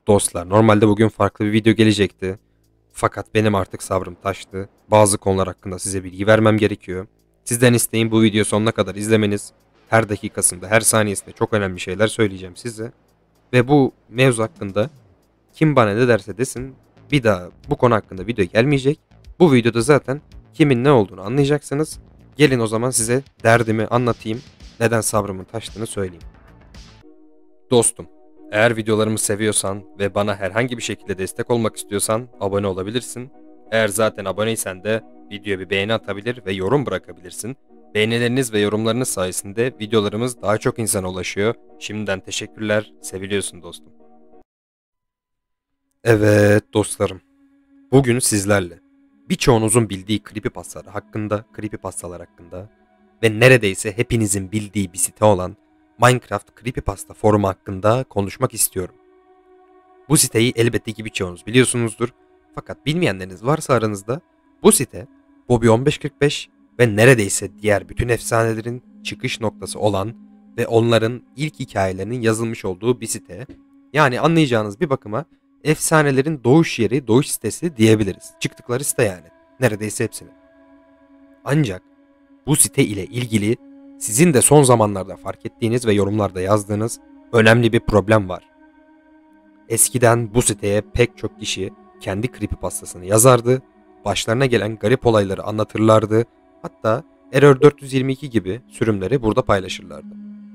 Dostlar, normalde bugün farklı bir video gelecekti. Fakat benim artık sabrım taştı. Bazı konular hakkında size bilgi vermem gerekiyor. Sizden isteğim bu videoyu sonuna kadar izlemeniz. Her dakikasında, her saniyesinde çok önemli şeyler söyleyeceğim size. Ve bu mevzu hakkında kim bana ne derse desin bir daha bu konu hakkında video gelmeyecek. Bu videoda zaten kimin ne olduğunu anlayacaksınız. Gelin o zaman size derdimi anlatayım. Neden sabrımın taştığını söyleyeyim. Dostum, eğer videolarımı seviyorsan ve bana herhangi bir şekilde destek olmak istiyorsan abone olabilirsin. Eğer zaten aboneysen de videoya bir beğeni atabilir ve yorum bırakabilirsin. Beğenileriniz ve yorumlarınız sayesinde videolarımız daha çok insana ulaşıyor. Şimdiden teşekkürler, seviliyorsun dostum. Evet dostlarım, bugün sizlerle birçoğunuzun bildiği creepypastalar hakkında ve neredeyse hepinizin bildiği bir site olan Minecraft Creepypasta forumu hakkında konuşmak istiyorum. Bu siteyi elbette ki birçoğunuz biliyorsunuzdur. Fakat bilmeyenleriniz varsa aranızda bu site Bobby 1545 ve neredeyse diğer bütün efsanelerin çıkış noktası olan ve onların ilk hikayelerinin yazılmış olduğu bir site. Yani anlayacağınız bir bakıma efsanelerin doğuş yeri, doğuş sitesi diyebiliriz. Çıktıkları site yani. Neredeyse hepsini. Ancak bu site ile ilgili sizin de son zamanlarda fark ettiğiniz ve yorumlarda yazdığınız önemli bir problem var. Eskiden bu siteye pek çok kişi kendi creepypastasını yazardı, başlarına gelen garip olayları anlatırlardı, hatta Error 422 gibi sürümleri burada paylaşırlardı.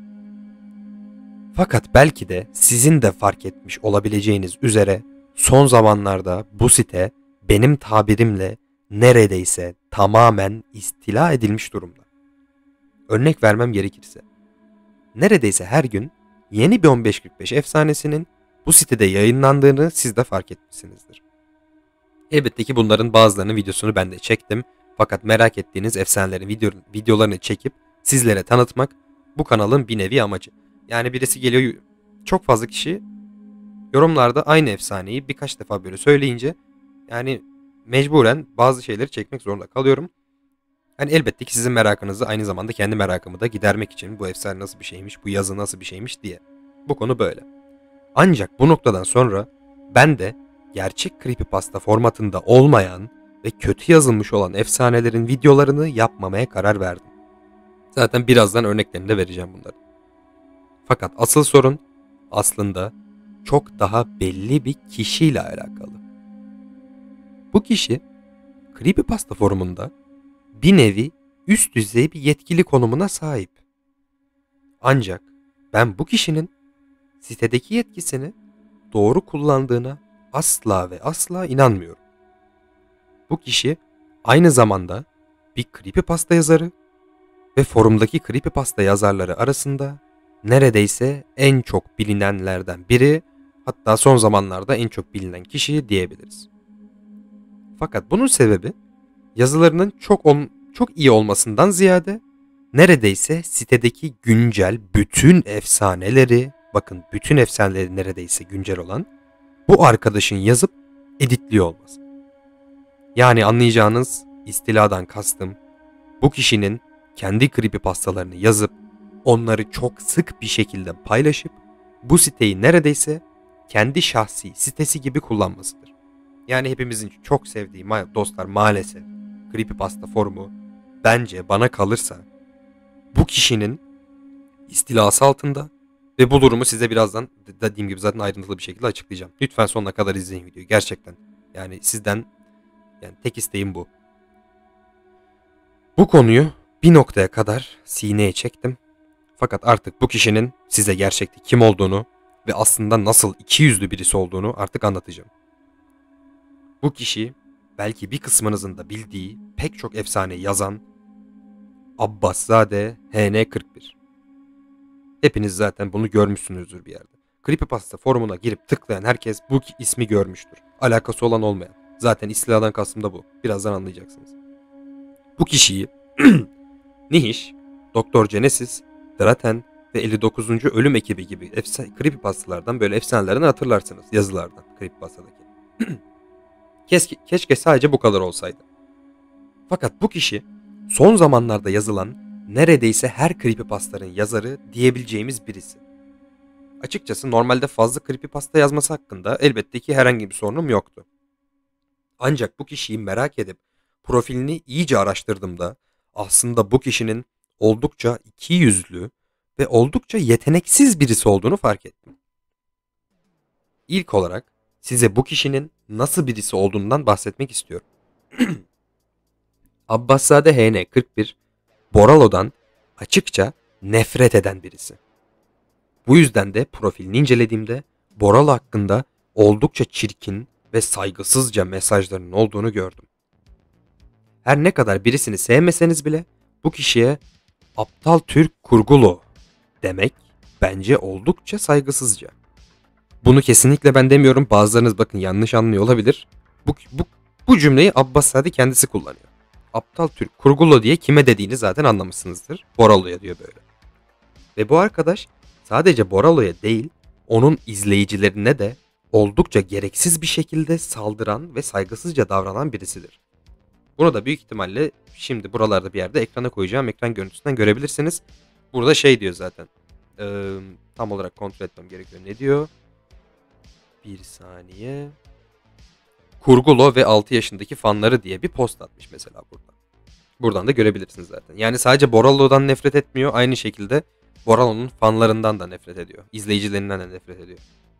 Fakat belki de sizin de fark etmiş olabileceğiniz üzere son zamanlarda bu site benim tabirimle neredeyse tamamen istila edilmiş durumda. Örnek vermem gerekirse, neredeyse her gün yeni bir 1545 efsanesinin bu sitede yayınlandığını siz de fark etmişsinizdir. Elbette ki bunların bazılarının videosunu ben de çektim. Fakat merak ettiğiniz efsanelerin videolarını çekip sizlere tanıtmak bu kanalın bir nevi amacı. Yani birisi geliyor, çok fazla kişi yorumlarda aynı efsaneyi birkaç defa böyle söyleyince yani mecburen bazı şeyleri çekmek zorunda kalıyorum. Yani elbette ki sizin merakınızı aynı zamanda kendi merakımı da gidermek için bu efsane nasıl bir şeymiş, bu yazı nasıl bir şeymiş diye. Bu konu böyle. Ancak bu noktadan sonra ben de gerçek creepypasta formatında olmayan ve kötü yazılmış olan efsanelerin videolarını yapmamaya karar verdim. Zaten birazdan örneklerini de vereceğim bunları. Fakat asıl sorun aslında çok daha belli bir kişiyle alakalı. Bu kişi creepypasta forumunda bir nevi üst düzey bir yetkili konumuna sahip. Ancak ben bu kişinin sitedeki yetkisini doğru kullandığına asla ve asla inanmıyorum. Bu kişi aynı zamanda bir creepypasta yazarı ve forumdaki creepypasta yazarları arasında neredeyse en çok bilinenlerden biri, hatta son zamanlarda en çok bilinen kişi diyebiliriz. Fakat bunun sebebi yazılarının çok iyi olmasından ziyade neredeyse sitedeki güncel bütün efsaneleri, bakın bütün efsaneleri neredeyse güncel olan bu arkadaşın yazıp editliyor olması. Yani anlayacağınız istiladan kastım bu kişinin kendi creepypastalarını yazıp onları çok sık bir şekilde paylaşıp bu siteyi neredeyse kendi şahsi sitesi gibi kullanmasıdır. Yani hepimizin çok sevdiği dostlar maalesef creepypasta forumu bence bana kalırsa bu kişinin istilası altında ve bu durumu size birazdan dediğim gibi zaten ayrıntılı bir şekilde açıklayacağım. Lütfen sonuna kadar izleyin videoyu gerçekten. Yani sizden tek isteğim bu. Bu konuyu bir noktaya kadar sineye çektim. Fakat artık bu kişinin size gerçekte kim olduğunu ve aslında nasıl ikiyüzlü birisi olduğunu artık anlatacağım. Bu kişi belki bir kısmınızın da bildiği pek çok efsane yazan Abbasszade HN41. Hepiniz zaten bunu görmüşsünüzdür bir yerde. Creepypasta forumuna girip tıklayan herkes bu ismi görmüştür. Alakası olan olmayan. Zaten istiladan kastım da bu. Birazdan anlayacaksınız. Bu kişiyi Nihish, Doktor Genesis, Draten ve 59. Ölüm Ekibi gibi creepypastalardan böyle efsanelerden hatırlarsınız yazılardan creepypastadaki. Keşke sadece bu kadar olsaydı. Fakat bu kişi son zamanlarda yazılan neredeyse her creepypastanın yazarı diyebileceğimiz birisi. Açıkçası normalde fazla creepypasta yazması hakkında elbette ki herhangi bir sorunum yoktu. Ancak bu kişiyi merak edip profilini iyice araştırdığımda aslında bu kişinin oldukça ikiyüzlü ve oldukça yeteneksiz birisi olduğunu fark ettim. İlk olarak size bu kişinin nasıl birisi olduğundan bahsetmek istiyorum. Abbaszade HN41 Boralo'dan açıkça nefret eden birisi. Bu yüzden de profilini incelediğimde Boralo hakkında oldukça çirkin ve saygısızca mesajlarının olduğunu gördüm. Her ne kadar birisini sevmeseniz bile bu kişiye aptal Türk kurgulu demek bence oldukça saygısızca. Bunu kesinlikle ben demiyorum. Bazılarınız bakın yanlış anlıyor olabilir. Bu cümleyi Abbaszade kendisi kullanıyor. Aptal Türk kurgulu diye kime dediğini zaten anlamışsınızdır. Boralo'ya diyor böyle. Ve bu arkadaş sadece Boralo'ya değil, onun izleyicilerine de oldukça gereksiz bir şekilde saldıran ve saygısızca davranan birisidir. Bunu da büyük ihtimalle şimdi buralarda bir yerde ekrana koyacağım. Ekran görüntüsünden görebilirsiniz. Burada şey diyor zaten. Tam olarak kontrol etmem gerekiyor. Ne diyor? Bir saniye. Kurgulo ve 6 yaşındaki fanları diye bir post atmış mesela burada. Buradan da görebilirsiniz zaten. Yani sadece Boralo'dan nefret etmiyor. Aynı şekilde Boralo'nun fanlarından da nefret ediyor. İzleyicilerinden de nefret ediyor.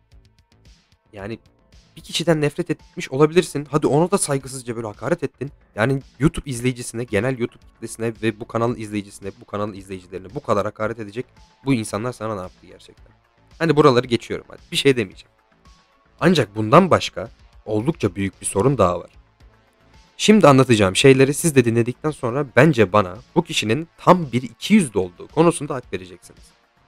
Yani bir kişiden nefret etmiş olabilirsin. Hadi ona da saygısızca böyle hakaret ettin. Yani YouTube izleyicisine, genel YouTube kitlesine ve bu kanalın izleyicisine, bu kanalın izleyicilerine bu kadar hakaret edecek bu insanlar sana ne yaptı gerçekten? Hani buraları geçiyorum hadi. Bir şey demeyeceğim. Ancak bundan başka oldukça büyük bir sorun daha var. Şimdi anlatacağım şeyleri siz de dinledikten sonra bence bana bu kişinin tam bir ikiyüzlü olduğu konusunda hak vereceksiniz.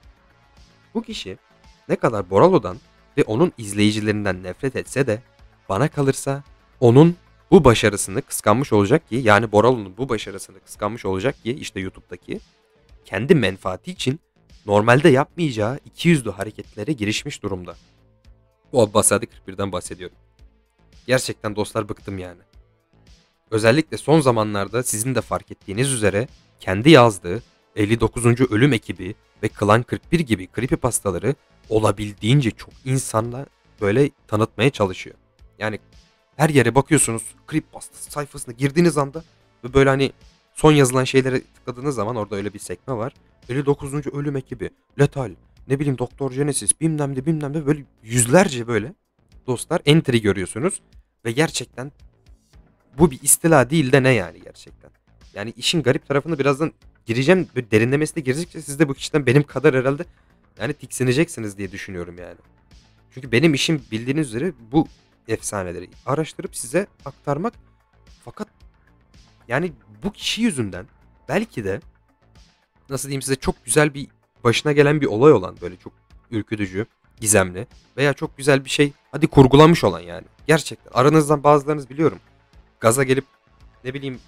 Bu kişi ne kadar Boralo'dan ve onun izleyicilerinden nefret etse de bana kalırsa onun bu başarısını kıskanmış olacak ki, yani Boralo'nun bu başarısını kıskanmış olacak ki işte YouTube'daki kendi menfaati için normalde yapmayacağı ikiyüzlü hareketlere girişmiş durumda. Bu Abbaszade 41'den bahsediyorum. Gerçekten dostlar bıktım yani. Özellikle son zamanlarda sizin de fark ettiğiniz üzere kendi yazdığı 59. Ölüm Ekibi ve Klan 41 gibi creepypastaları olabildiğince çok insanla böyle tanıtmaya çalışıyor. Yani her yere bakıyorsunuz creepypasta sayfasına girdiğiniz anda ve böyle hani son yazılan şeylere tıkladığınız zaman orada öyle bir sekme var. 59. Ölüm Ekibi, Lethal, ne bileyim Doktor Genesis bilmem ne bilmem ne böyle yüzlerce böyle dostlar entry görüyorsunuz ve gerçekten bu bir istila değil de ne yani gerçekten. Yani işin garip tarafını birazdan gireceğim. Böyle derinlemesine girecekçe siz de bu kişiden benim kadar herhalde yani tiksineceksiniz diye düşünüyorum yani. Çünkü benim işim bildiğiniz üzere bu efsaneleri araştırıp size aktarmak. Fakat yani bu kişi yüzünden belki de nasıl diyeyim size çok güzel bir başına gelen bir olay olan böyle çok ürkütücü, gizemli veya çok güzel bir şey hadi kurgulamış olan yani. Gerçekten aranızdan bazılarınız biliyorum. Gaza gelip ne bileyim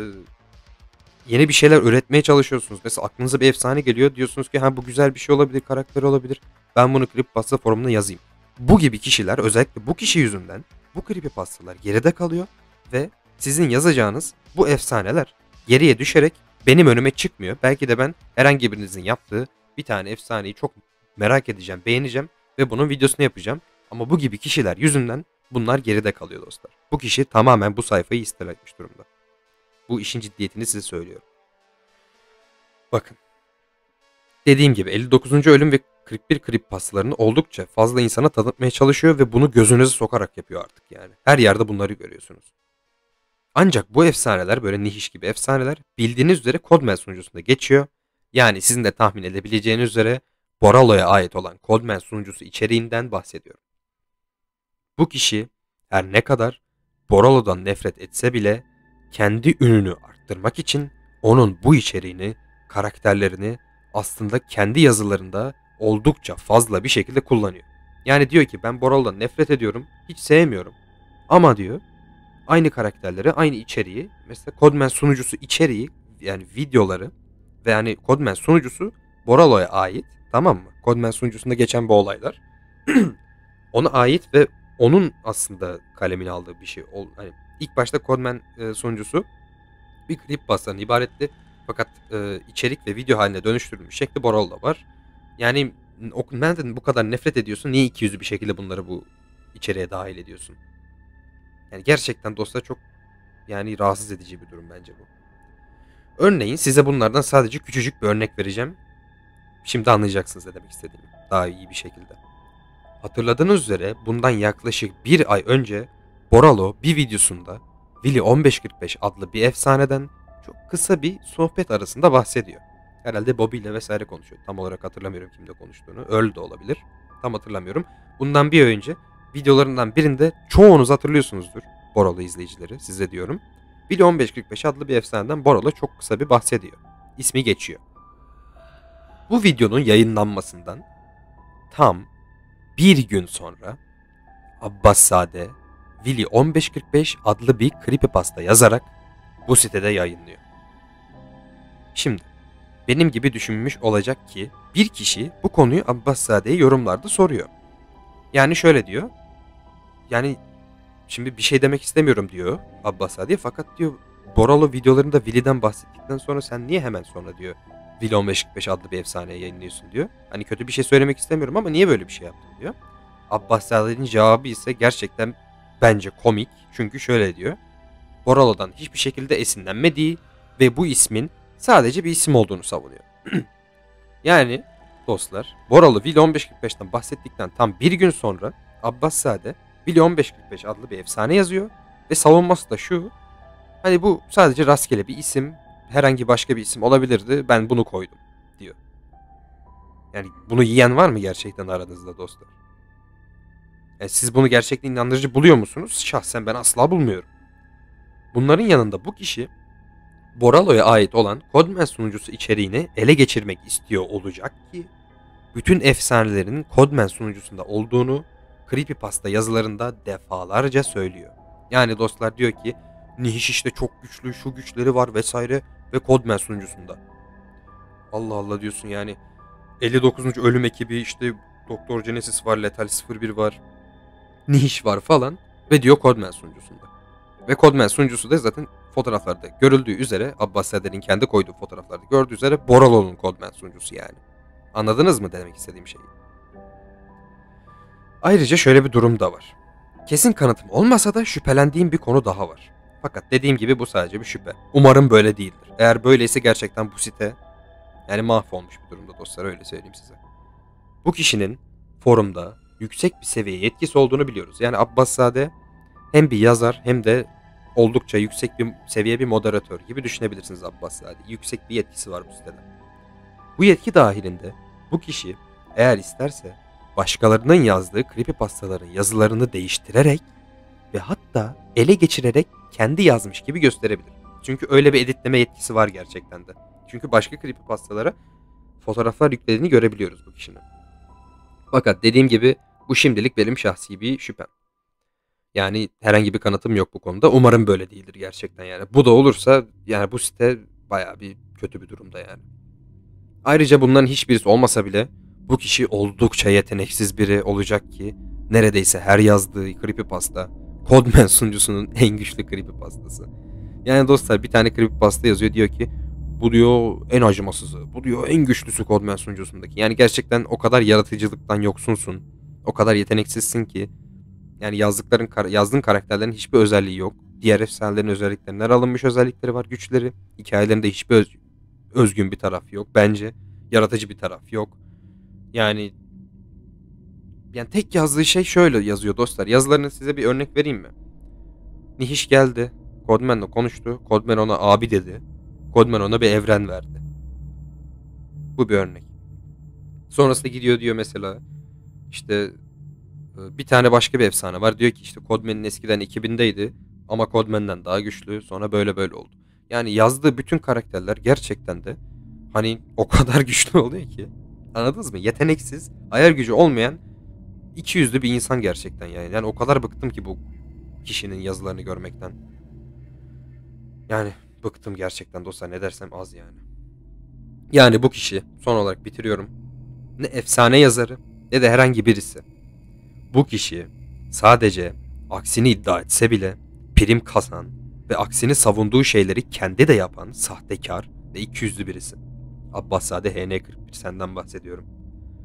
yeni bir şeyler üretmeye çalışıyorsunuz. Mesela aklınıza bir efsane geliyor. Diyorsunuz ki ha bu güzel bir şey olabilir, karakter olabilir. Ben bunu creepypasta forumuna yazayım. Bu gibi kişiler özellikle bu kişi yüzünden bu creepypastalar geride kalıyor ve sizin yazacağınız bu efsaneler geriye düşerek benim önüme çıkmıyor. Belki de ben herhangi birinizin yaptığı bir tane efsaneyi çok merak edeceğim, beğeneceğim ve bunun videosunu yapacağım. Ama bu gibi kişiler yüzünden bunlar geride kalıyor dostlar. Bu kişi tamamen bu sayfayı istila etmiş durumda. Bu işin ciddiyetini size söylüyorum. Bakın. Dediğim gibi 59. Ölüm ve 41 creepypastalarını oldukça fazla insana tanıtmaya çalışıyor ve bunu gözünüze sokarak yapıyor artık yani. Her yerde bunları görüyorsunuz. Ancak bu efsaneler böyle nihiş gibi efsaneler bildiğiniz üzere Codman sunucusunda geçiyor. Yani sizin de tahmin edebileceğiniz üzere Boralo'ya ait olan Codman sunucusu içeriğinden bahsediyorum. Bu kişi her ne kadar Boralo'dan nefret etse bile kendi ününü arttırmak için onun bu içeriğini, karakterlerini aslında kendi yazılarında oldukça fazla bir şekilde kullanıyor. Yani diyor ki ben Boralo'dan nefret ediyorum, hiç sevmiyorum. Ama diyor aynı karakterleri, aynı içeriği, mesela Codman sunucusu içeriği yani videoları ve yani Codman sunucusu Boralo'ya ait, tamam mı? Codman sunucusunda geçen bu olaylar ona ait ve onun aslında kalemini aldığı bir şey. Hani ilk başta Codman sunucusu bir creepypasta'dan ibaretti. Fakat içerik ve video haline dönüştürülmüş şekli Boralo'da var. Yani Nereden bu kadar nefret ediyorsun? Niye ikiyüzlü bir şekilde bunları bu içeriye dahil ediyorsun? Yani gerçekten dostlar çok yani rahatsız edici bir durum bence bu. Örneğin size bunlardan sadece küçücük bir örnek vereceğim. Şimdi anlayacaksınız ne demek istediğimi. Daha iyi bir şekilde. Hatırladığınız üzere bundan yaklaşık bir ay önce Boralo bir videosunda Willy 1545 adlı bir efsaneden çok kısa bir sohbet arasında bahsediyor. Herhalde Bobby ile vesaire konuşuyor. Tam olarak hatırlamıyorum kimle konuştuğunu. Earl de olabilir. Tam hatırlamıyorum. Bundan bir ay önce videolarından birinde çoğunuz hatırlıyorsunuzdur. Boralo izleyicileri size diyorum. Willy 1545 adlı bir efsaneden Boralo çok kısa bir bahsediyor. İsmi geçiyor. Bu videonun yayınlanmasından tam bir gün sonra Abbaszade Willy 1545 adlı bir creepypasta yazarak bu sitede yayınlıyor. Şimdi benim gibi düşünmüş olacak ki bir kişi bu konuyu Abbaszade'ye yorumlarda soruyor. Yani şöyle diyor. Yani şimdi bir şey demek istemiyorum diyor Abbaszade'ye, fakat diyor Boralo videolarında Willy'den bahsettikten sonra sen niye hemen sonra diyor Willy 1545 adlı bir efsaneye yayınlıyorsun diyor. Hani kötü bir şey söylemek istemiyorum ama niye böyle bir şey yaptın diyor. Abbaszade'nin cevabı ise gerçekten bence komik. Çünkü şöyle diyor. Boralo'dan hiçbir şekilde esinlenmediği ve bu ismin sadece bir isim olduğunu savunuyor. Yani dostlar, Boralo Willy 1545'ten bahsettikten tam bir gün sonra Abbaszade Willy 1545 adlı bir efsane yazıyor ve savunması da şu: hani bu sadece rastgele bir isim, herhangi başka bir isim olabilirdi, ben bunu koydum diyor. Yani bunu yiyen var mı gerçekten aranızda dostlar? Yani siz bunu gerçekten inandırıcı buluyor musunuz? Şahsen ben asla bulmuyorum. Bunların yanında bu kişi Boralo'ya ait olan Codman sunucusu içeriğini ele geçirmek istiyor olacak ki bütün efsanelerin Codman sunucusunda olduğunu Creepypasta yazılarında defalarca söylüyor. Yani dostlar diyor ki Nihiş işte çok güçlü, şu güçleri var vesaire ve Codman sunucusunda. Allah Allah diyorsun yani. 59. ölüm ekibi, işte Doktor Genesis var, Lethal 01 var, Nihiş var falan ve diyor Codman sunucusunda. Ve Codman sunucusu da zaten fotoğraflarda görüldüğü üzere, Abbaszade'nin kendi koyduğu fotoğraflarda gördüğü üzere Boralo'nun Codman sunucusu yani. Anladınız mı demek istediğim şeyi? Ayrıca şöyle bir durum da var. Kesin kanıtım olmasa da şüphelendiğim bir konu daha var. Fakat dediğim gibi bu sadece bir şüphe. Umarım böyle değildir. Eğer böyleyse gerçekten bu site yani mahvolmuş bir durumda dostlar, öyle söyleyeyim size. Bu kişinin forumda yüksek bir seviye yetkisi olduğunu biliyoruz. Yani Abbaszade hem bir yazar hem de oldukça yüksek bir seviye bir moderatör gibi düşünebilirsiniz Abbaszade. Yüksek bir yetkisi var bu sitede. Bu yetki dahilinde bu kişi eğer isterse başkalarının yazdığı creepypastaların yazılarını değiştirerek ve hatta ele geçirerek kendi yazmış gibi gösterebilir. Çünkü öyle bir editleme yetkisi var gerçekten de. Çünkü başka creepypastalara fotoğraflar yüklediğini görebiliyoruz bu kişinin. Fakat dediğim gibi bu şimdilik benim şahsi bir şüphem. Yani herhangi bir kanıtım yok bu konuda. Umarım böyle değildir gerçekten yani. Bu da olursa yani bu site bayağı bir kötü bir durumda yani. Ayrıca bunların hiçbirisi olmasa bile bu kişi oldukça yeteneksiz biri olacak ki neredeyse her yazdığı creepypasta Codman sunucusunun en güçlü creepypastası. Yani dostlar bir tane creepypasta yazıyor, diyor ki bu diyor en acımasızı, bu diyor en güçlüsü Codman sunucusundaki. Yani gerçekten o kadar yaratıcılıktan yoksunsun, o kadar yeteneksizsin ki yani yazdığın karakterlerin hiçbir özelliği yok. Diğer efsanelerin özelliklerinden alınmış özellikleri var, güçleri. Hikayelerinde hiçbir özgün bir taraf yok bence. Yaratıcı bir taraf yok. Yani tek yazdığı şey şöyle yazıyor dostlar. Yazılarını size bir örnek vereyim mi? Nihiş geldi. Codman'la konuştu. Codman ona abi dedi. Codman ona bir evren verdi. Bu bir örnek. Sonrasında gidiyor diyor mesela işte bir tane başka bir efsane var. Diyor ki işte Codman'in eskiden 2000'deydi ama Codman'den daha güçlü. Sonra böyle böyle oldu. Yani yazdığı bütün karakterler gerçekten de hani o kadar güçlü oluyor ki. Anladınız mı? Yeteneksiz, hayal gücü olmayan ikiyüzlü bir insan gerçekten yani. Yani o kadar bıktım ki bu kişinin yazılarını görmekten. Yani bıktım gerçekten dostlar, ne dersem az yani. Yani bu kişi, son olarak bitiriyorum, ne efsane yazarı ne de herhangi birisi. Bu kişi sadece aksini iddia etse bile prim kazan ve aksini savunduğu şeyleri kendi de yapan sahtekar ve ikiyüzlü birisi. Abbaszade HN41 senden bahsediyorum.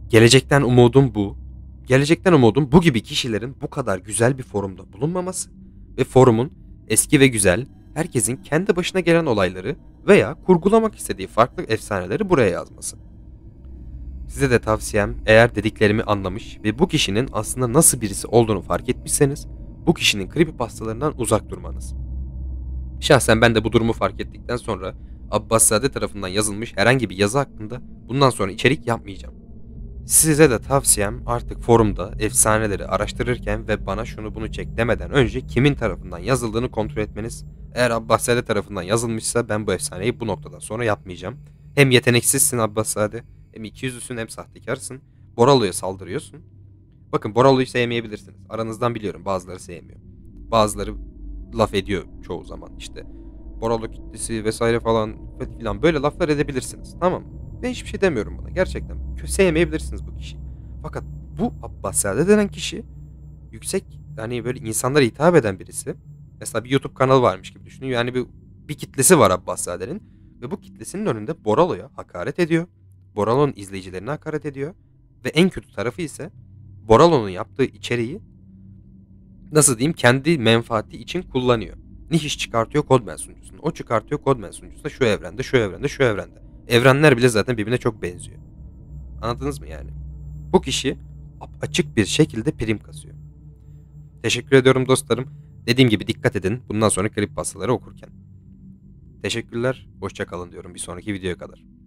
Gelecekten umudum bu. Gelecekten umudum bu gibi kişilerin bu kadar güzel bir forumda bulunmaması ve forumun eski ve güzel, herkesin kendi başına gelen olayları veya kurgulamak istediği farklı efsaneleri buraya yazması. Size de tavsiyem, eğer dediklerimi anlamış ve bu kişinin aslında nasıl birisi olduğunu fark etmişseniz bu kişinin creepypastalarından uzak durmanız. Şahsen ben de bu durumu fark ettikten sonra Abbaszade tarafından yazılmış herhangi bir yazı hakkında bundan sonra içerik yapmayacağım. Size de tavsiyem, artık forumda efsaneleri araştırırken ve bana şunu bunu çek demeden önce kimin tarafından yazıldığını kontrol etmeniz. Eğer Abbaszade tarafından yazılmışsa ben bu efsaneyi bu noktadan sonra yapmayacağım. Hem yeteneksizsin Abbaszade, hem ikiyüzlüsün, hem sahtekarsın. Boralo'ya saldırıyorsun. Bakın, Boralo'yu sevmeyebilirsiniz. Aranızdan biliyorum, bazıları sevmiyor. Bazıları laf ediyor çoğu zaman işte. Boralo kitlesi vesaire falan filan, böyle laflar edebilirsiniz. Tamam mı? Ben hiçbir şey demiyorum buna. Gerçekten sevmeyebilirsiniz bu kişiyi. Fakat bu Abbaszade denen kişi yüksek, yani böyle insanlara hitap eden birisi. Mesela bir YouTube kanalı varmış gibi düşünün. Yani bir kitlesi var Abbaszade'nin ve bu kitlesinin önünde Boralo'ya hakaret ediyor. Boralo'nun izleyicilerine hakaret ediyor ve en kötü tarafı ise Boralo'nun yaptığı içeriği, nasıl diyeyim, kendi menfaati için kullanıyor. Niş çıkartıyor Codman sunucusuna. O çıkartıyor Codman sunucusuna, şu evrende, şu evrende, şu evrende. Evrenler bile zaten birbirine çok benziyor. Anladınız mı yani? Bu kişi açık bir şekilde prim kasıyor. Teşekkür ediyorum dostlarım. Dediğim gibi dikkat edin bundan sonra creepypastaları okurken. Teşekkürler. Hoşça kalın diyorum bir sonraki videoya kadar.